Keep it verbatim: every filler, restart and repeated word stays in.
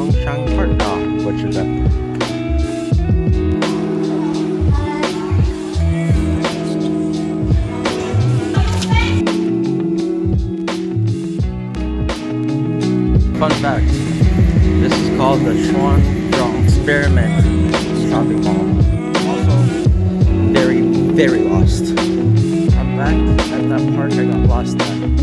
Zhongshan Park. Ah, butchered that. Fun fact, this is called the Chuanzhong Experiment Shopping Mall. Also, very, very lost. I'm back at that park I got lost at.